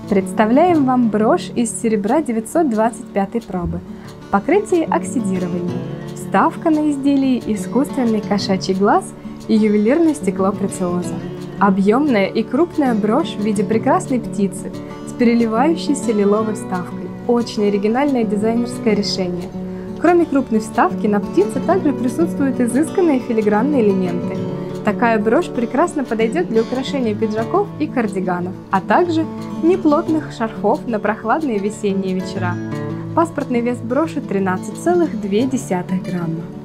Представляем вам брошь из серебра 925 пробы. Покрытие оксидирования, вставка на изделии искусственный кошачий глаз и ювелирное стекло прециоза. Объемная и крупная брошь в виде прекрасной птицы с переливающейся лиловой вставкой. Очень оригинальное дизайнерское решение. Кроме крупной вставки, на птице также присутствуют изысканные филигранные элементы. Такая брошь прекрасно подойдет для украшения пиджаков и кардиганов, а также неплотных шарфов на прохладные весенние вечера. Паспортный вес броши 13,2 грамма.